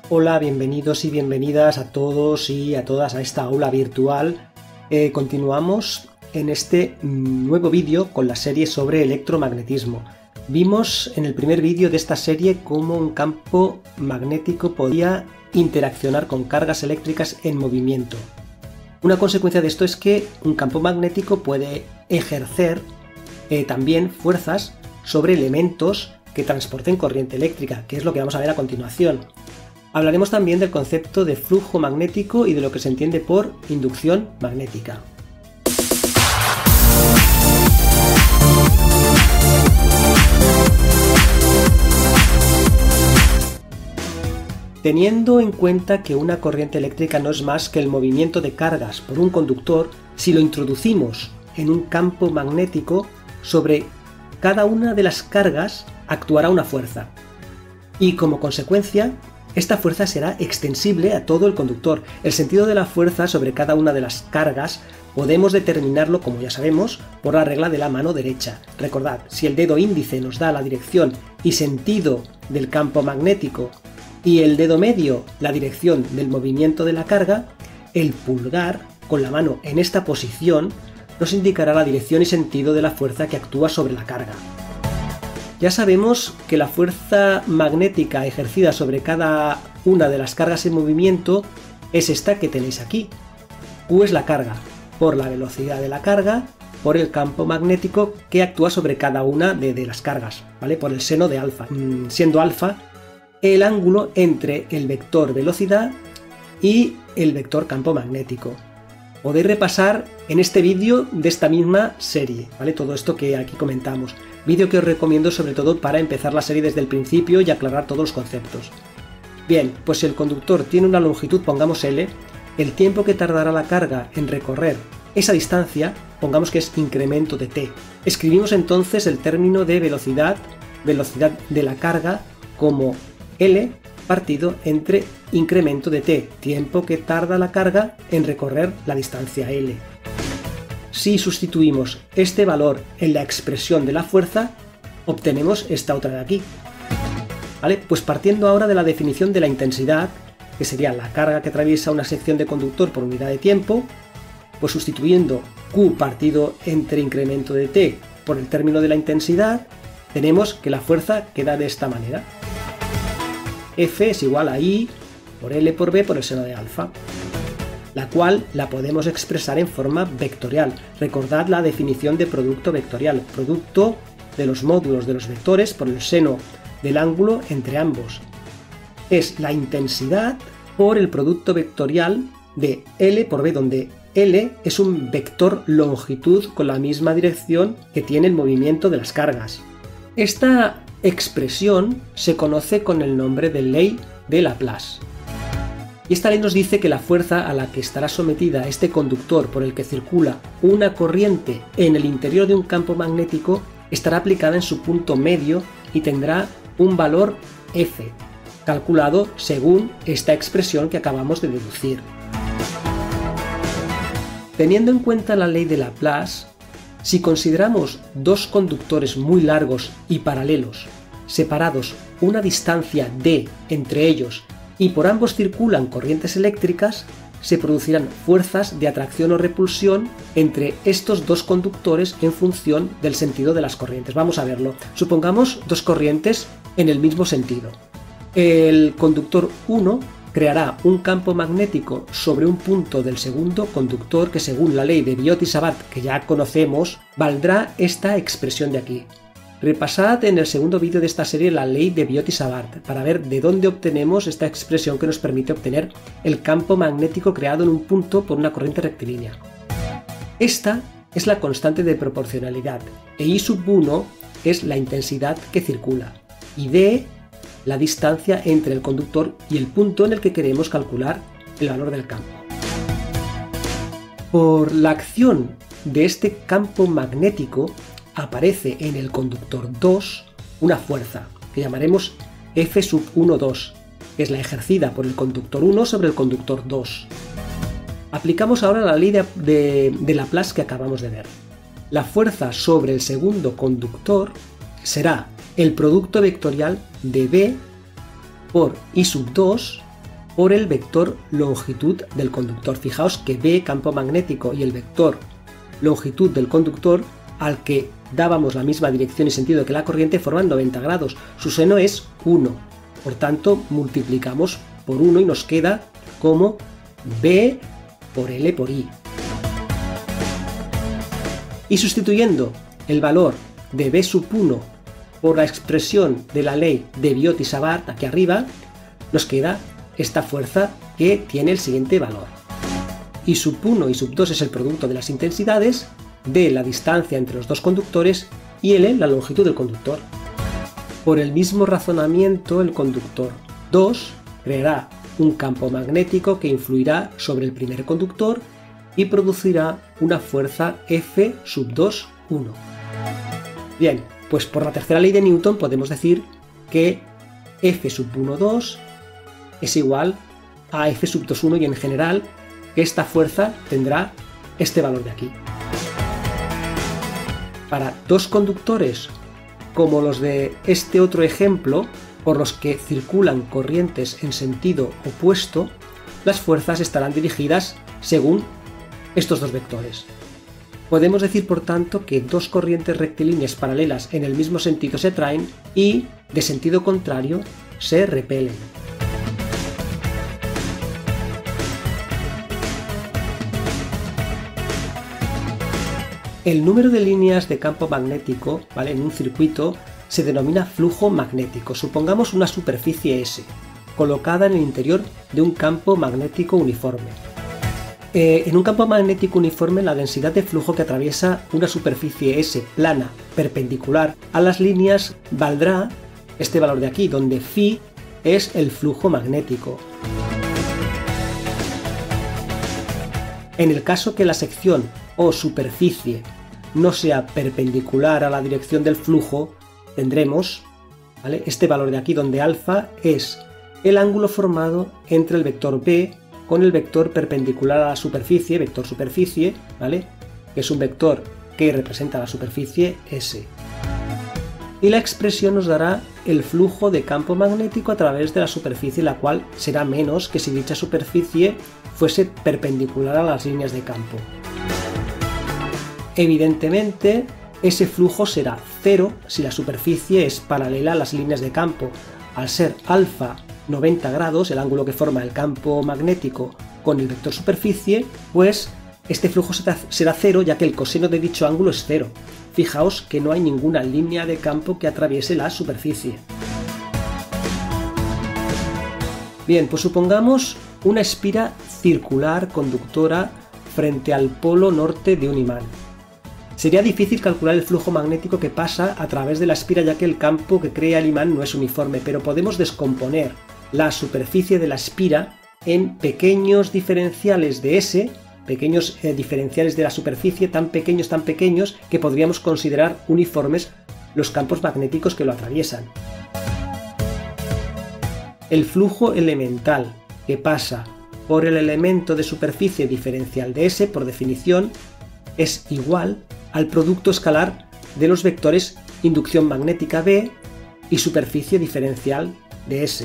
Hola, bienvenidos y bienvenidas a todos y a todas a esta aula virtual. Continuamos en este nuevo vídeo con la serie sobre electromagnetismo. Vimos en el primer vídeo de esta serie cómo un campo magnético podía interaccionar con cargas eléctricas en movimiento. Una consecuencia de esto es que un campo magnético puede ejercer también fuerzas sobre elementos que transporten corriente eléctrica, que es lo que vamos a ver a continuación. Hablaremos también del concepto de flujo magnético y de lo que se entiende por inducción magnética. Teniendo en cuenta que una corriente eléctrica no es más que el movimiento de cargas por un conductor, si lo introducimos en un campo magnético, sobre cada una de las cargas actuará una fuerza. Y como consecuencia, esta fuerza será extensible a todo el conductor. El sentido de la fuerza sobre cada una de las cargas podemos determinarlo, como ya sabemos, por la regla de la mano derecha. Recordad, si el dedo índice nos da la dirección y sentido del campo magnético y el dedo medio la dirección del movimiento de la carga, el pulgar, con la mano en esta posición, nos indicará la dirección y sentido de la fuerza que actúa sobre la carga. Ya sabemos que la fuerza magnética ejercida sobre cada una de las cargas en movimiento es esta que tenéis aquí. Q es la carga, por la velocidad de la carga, por el campo magnético que actúa sobre cada una de las cargas, ¿vale? Por el seno de alfa, siendo alfa el ángulo entre el vector velocidad y el vector campo magnético. Podéis repasar en este vídeo de esta misma serie, ¿vale? Todo esto que aquí comentamos. Vídeo que os recomiendo sobre todo para empezar la serie desde el principio y aclarar todos los conceptos. Bien, pues si el conductor tiene una longitud, pongamos L, el tiempo que tardará la carga en recorrer esa distancia, pongamos que es incremento de t. Escribimos entonces el término de velocidad de la carga como L partido entre incremento de t, tiempo que tarda la carga en recorrer la distancia L. Si sustituimos este valor en la expresión de la fuerza, obtenemos esta otra de aquí. ¿Vale? Pues partiendo ahora de la definición de la intensidad, que sería la carga que atraviesa una sección de conductor por unidad de tiempo, pues sustituyendo Q partido entre incremento de t por el término de la intensidad, tenemos que la fuerza queda de esta manera. F es igual a I por L por B por el seno de alfa, la cual la podemos expresar en forma vectorial. Recordad la definición de producto vectorial, producto de los módulos de los vectores por el seno del ángulo entre ambos. Es la intensidad por el producto vectorial de L por B, donde L es un vector longitud con la misma dirección que tiene el movimiento de las cargas. Esta expresión se conoce con el nombre de ley de Laplace. Y esta ley nos dice que la fuerza a la que estará sometida este conductor por el que circula una corriente en el interior de un campo magnético estará aplicada en su punto medio y tendrá un valor F, calculado según esta expresión que acabamos de deducir. Teniendo en cuenta la ley de Laplace, si consideramos dos conductores muy largos y paralelos, separados una distancia d entre ellos, y por ambos circulan corrientes eléctricas, se producirán fuerzas de atracción o repulsión entre estos dos conductores en función del sentido de las corrientes. Vamos a verlo. Supongamos dos corrientes en el mismo sentido. El conductor 1 creará un campo magnético sobre un punto del segundo conductor que, según la ley de Biot y Savart, que ya conocemos, valdrá esta expresión de aquí. Repasad en el segundo vídeo de esta serie la ley de Biot y Savart para ver de dónde obtenemos esta expresión que nos permite obtener el campo magnético creado en un punto por una corriente rectilínea. Esta es la constante de proporcionalidad e I1 es la intensidad que circula y D la distancia entre el conductor y el punto en el que queremos calcular el valor del campo. Por la acción de este campo magnético aparece en el conductor 2 una fuerza que llamaremos F1,2, que es la ejercida por el conductor 1 sobre el conductor 2. Aplicamos ahora la ley de Laplace que acabamos de ver. La fuerza sobre el segundo conductor será el producto vectorial de B por I2 por el vector longitud del conductor. Fijaos que B, campo magnético, y el vector longitud del conductor, al que dábamos la misma dirección y sentido que la corriente, forman 90 grados. Su seno es 1. Por tanto, multiplicamos por 1 y nos queda como B por L por I. Y sustituyendo el valor de B sub 1 por la expresión de la ley de Biot y Savart aquí arriba, nos queda esta fuerza que tiene el siguiente valor. I sub 1 y sub 2 es el producto de las intensidades, D la distancia entre los dos conductores y L la longitud del conductor. Por el mismo razonamiento, el conductor 2 creará un campo magnético que influirá sobre el primer conductor y producirá una fuerza F sub 2, 1. Bien, pues por la tercera ley de Newton podemos decir que F sub 1, 2 es igual a F sub 2, 1 y en general que esta fuerza tendrá este valor de aquí. Para dos conductores como los de este otro ejemplo, por los que circulan corrientes en sentido opuesto, las fuerzas estarán dirigidas según estos dos vectores. Podemos decir, por tanto, que dos corrientes rectilíneas paralelas en el mismo sentido se atraen y, de sentido contrario, se repelen. El número de líneas de campo magnético, ¿vale?, en un circuito se denomina flujo magnético. Supongamos una superficie S, colocada en el interior de un campo magnético uniforme. En un campo magnético uniforme, la densidad de flujo que atraviesa una superficie S plana perpendicular a las líneas valdrá este valor de aquí, donde Φ es el flujo magnético. En el caso que la sección o superficie no sea perpendicular a la dirección del flujo, tendremos, ¿vale?, este valor de aquí, donde alfa es el ángulo formado entre el vector B con el vector perpendicular a la superficie, vector superficie, ¿vale?, que es un vector que representa la superficie S. Y la expresión nos dará el flujo de campo magnético a través de la superficie, la cual será menos que si dicha superficie fuese perpendicular a las líneas de campo. Evidentemente, ese flujo será cero si la superficie es paralela a las líneas de campo. Al ser alfa 90 grados, el ángulo que forma el campo magnético con el vector superficie, pues este flujo será cero, ya que el coseno de dicho ángulo es cero. Fijaos que no hay ninguna línea de campo que atraviese la superficie. Bien, pues supongamos una espira circular conductora frente al polo norte de un imán. Sería difícil calcular el flujo magnético que pasa a través de la espira, ya que el campo que crea el imán no es uniforme, pero podemos descomponer la superficie de la espira en pequeños diferenciales de S, pequeños diferenciales de la superficie tan pequeños que podríamos considerar uniformes los campos magnéticos que lo atraviesan. El flujo elemental que pasa por el elemento de superficie diferencial de S, por definición, es igual al producto escalar de los vectores inducción magnética B y superficie diferencial de S.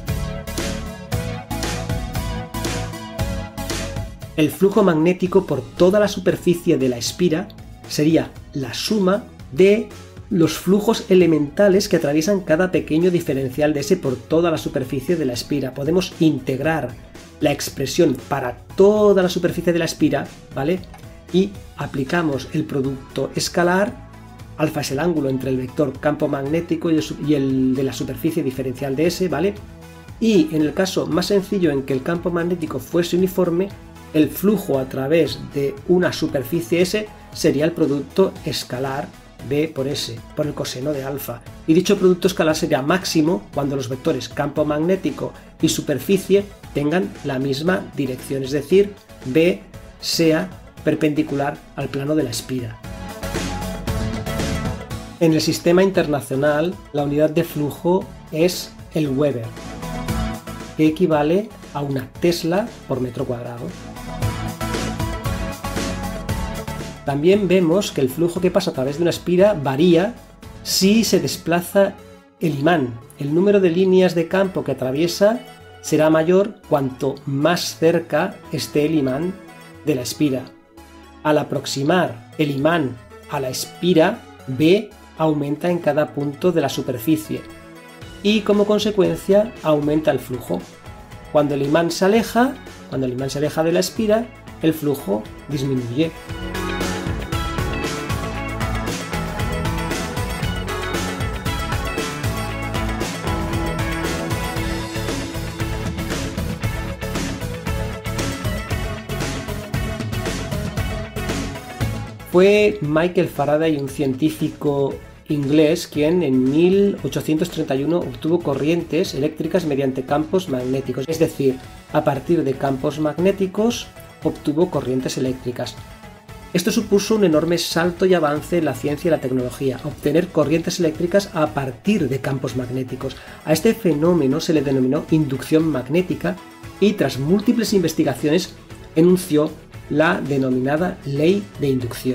El flujo magnético por toda la superficie de la espira sería la suma de los flujos elementales que atraviesan cada pequeño diferencial de S por toda la superficie de la espira. Podemos integrar la expresión para toda la superficie de la espira, ¿vale?, y aplicamos el producto escalar. Alfa es el ángulo entre el vector campo magnético y el de la superficie diferencial de S, ¿vale? Y en el caso más sencillo, en que el campo magnético fuese uniforme, el flujo a través de una superficie S sería el producto escalar B por S, por el coseno de alfa. Y dicho producto escalar sería máximo cuando los vectores campo magnético y superficie tengan la misma dirección, es decir, B sea perpendicular al plano de la espira. En el sistema internacional, la unidad de flujo es el Weber, que equivale a una Tesla por metro cuadrado. También vemos que el flujo que pasa a través de una espira varía si se desplaza el imán. El número de líneas de campo que atraviesa será mayor cuanto más cerca esté el imán de la espira. Al aproximar el imán a la espira, B aumenta en cada punto de la superficie y como consecuencia aumenta el flujo. Cuando el imán se aleja de la espira, el flujo disminuye. Fue Michael Faraday, un científico inglés, quien en 1831 obtuvo corrientes eléctricas mediante campos magnéticos, es decir, a partir de campos magnéticos obtuvo corrientes eléctricas. Esto supuso un enorme salto y avance en la ciencia y la tecnología, obtener corrientes eléctricas a partir de campos magnéticos. A este fenómeno se le denominó inducción magnética y tras múltiples investigaciones enunció la denominada ley de inducción.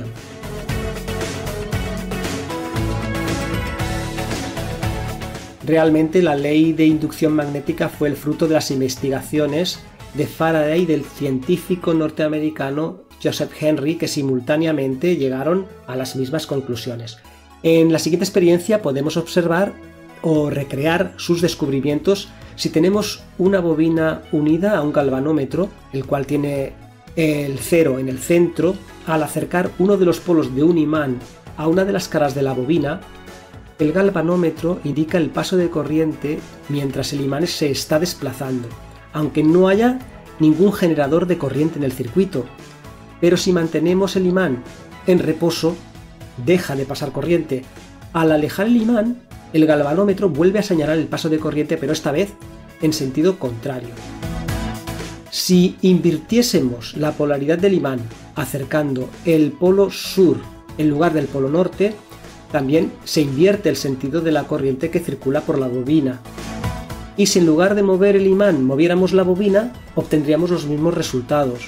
Realmente la ley de inducción magnética fue el fruto de las investigaciones de Faraday y del científico norteamericano Joseph Henry, que simultáneamente llegaron a las mismas conclusiones. En la siguiente experiencia podemos observar o recrear sus descubrimientos si tenemos una bobina unida a un galvanómetro, el cual tiene el cero en el centro. Al acercar uno de los polos de un imán a una de las caras de la bobina, el galvanómetro indica el paso de corriente mientras el imán se está desplazando, aunque no haya ningún generador de corriente en el circuito. Pero si mantenemos el imán en reposo, deja de pasar corriente. Al alejar el imán, el galvanómetro vuelve a señalar el paso de corriente, pero esta vez en sentido contrario. Si invirtiésemos la polaridad del imán acercando el polo sur en lugar del polo norte, también se invierte el sentido de la corriente que circula por la bobina. Y si en lugar de mover el imán moviéramos la bobina, obtendríamos los mismos resultados.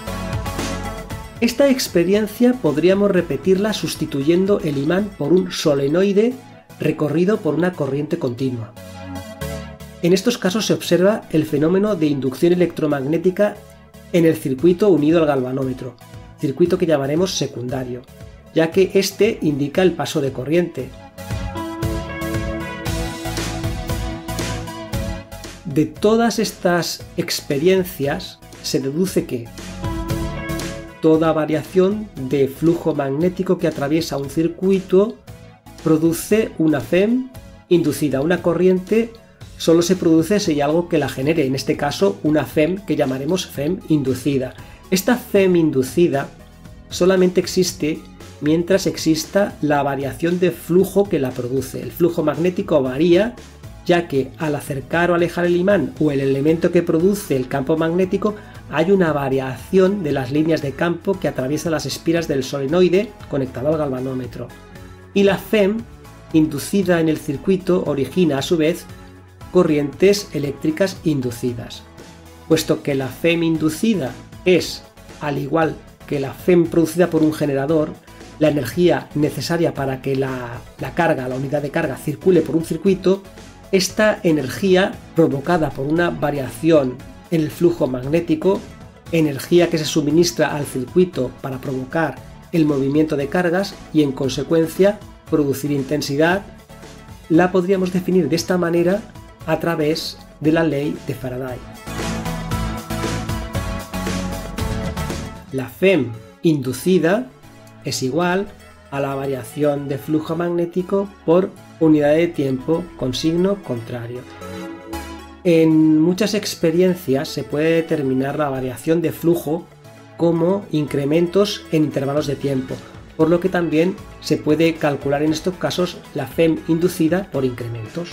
Esta experiencia podríamos repetirla sustituyendo el imán por un solenoide recorrido por una corriente continua. En estos casos se observa el fenómeno de inducción electromagnética en el circuito unido al galvanómetro, circuito que llamaremos secundario, ya que este indica el paso de corriente. De todas estas experiencias se deduce que toda variación de flujo magnético que atraviesa un circuito produce una FEM inducida. Una corriente solo se produce si hay algo que la genere, en este caso una FEM que llamaremos FEM inducida. Esta FEM inducida solamente existe mientras exista la variación de flujo que la produce. El flujo magnético varía, ya que al acercar o alejar el imán o el elemento que produce el campo magnético, hay una variación de las líneas de campo que atraviesan las espiras del solenoide conectado al galvanómetro. Y la FEM inducida en el circuito origina a su vez corrientes eléctricas inducidas. Puesto que la FEM inducida es, al igual que la FEM producida por un generador, la energía necesaria para que la unidad de carga circule por un circuito, esta energía provocada por una variación en el flujo magnético, energía que se suministra al circuito para provocar el movimiento de cargas y en consecuencia producir intensidad, la podríamos definir de esta manera a través de la ley de Faraday. La FEM inducida es igual a la variación de flujo magnético por unidad de tiempo con signo contrario. En muchas experiencias se puede determinar la variación de flujo como incrementos en intervalos de tiempo, por lo que también se puede calcular en estos casos la FEM inducida por incrementos.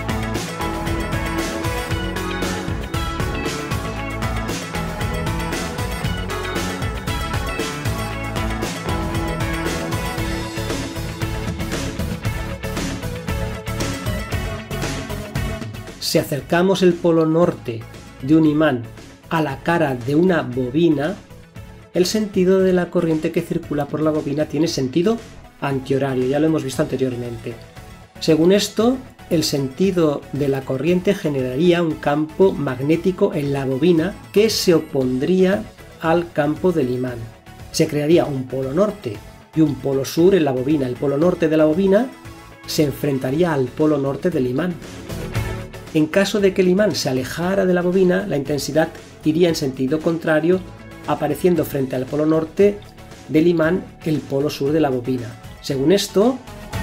Si acercamos el polo norte de un imán a la cara de una bobina, el sentido de la corriente que circula por la bobina tiene sentido antihorario, ya lo hemos visto anteriormente. Según esto, el sentido de la corriente generaría un campo magnético en la bobina que se opondría al campo del imán. Se crearía un polo norte y un polo sur en la bobina. El polo norte de la bobina se enfrentaría al polo norte del imán. En caso de que el imán se alejara de la bobina, la intensidad iría en sentido contrario, apareciendo frente al polo norte del imán el polo sur de la bobina. Según esto,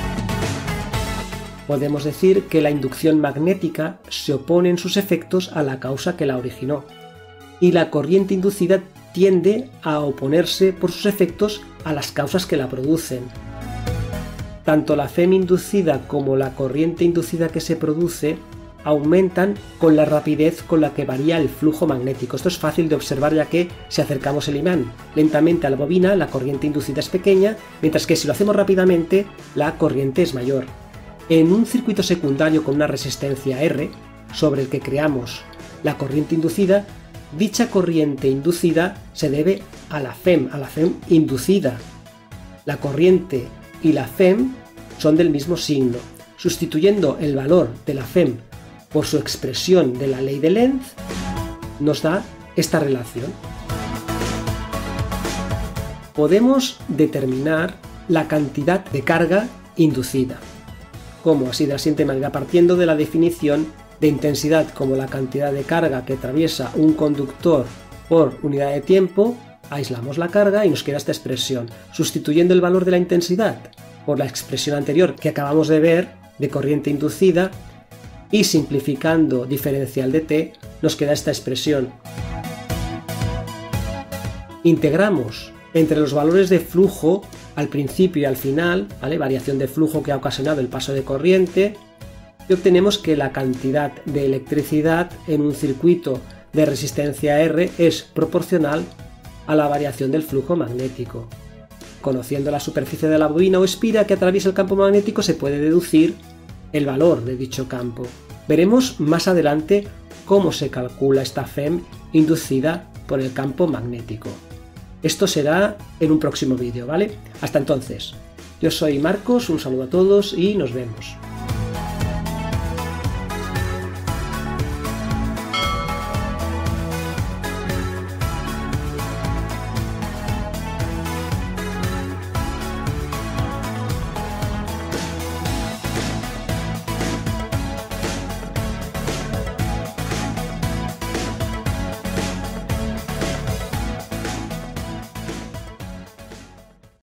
podemos decir que la inducción magnética se opone en sus efectos a la causa que la originó, y la corriente inducida tiende a oponerse por sus efectos a las causas que la producen. Tanto la FEM inducida como la corriente inducida que se produce aumentan con la rapidez con la que varía el flujo magnético. Esto es fácil de observar, ya que si acercamos el imán lentamente a la bobina, la corriente inducida es pequeña, mientras que si lo hacemos rápidamente, la corriente es mayor. En un circuito secundario con una resistencia R, sobre el que creamos la corriente inducida, dicha corriente inducida se debe a la FEM inducida. La corriente y la FEM son del mismo signo. Sustituyendo el valor de la FEM por su expresión de la ley de Lenz, nos da esta relación. Podemos determinar la cantidad de carga inducida, como así de la siguiente manera, partiendo de la definición de intensidad como la cantidad de carga que atraviesa un conductor por unidad de tiempo, aislamos la carga y nos queda esta expresión. Sustituyendo el valor de la intensidad por la expresión anterior que acabamos de ver de corriente inducida y simplificando diferencial de t, nos queda esta expresión. Integramos entre los valores de flujo al principio y al final, ¿vale? Variación de flujo que ha ocasionado el paso de corriente, y obtenemos que la cantidad de electricidad en un circuito de resistencia R es proporcional a la variación del flujo magnético. Conociendo la superficie de la bobina o espira que atraviesa el campo magnético, se puede deducir el valor de dicho campo. Veremos más adelante cómo se calcula esta FEM inducida por el campo magnético. Esto será en un próximo vídeo, ¿vale? Hasta entonces, yo soy Marcos, un saludo a todos y nos vemos.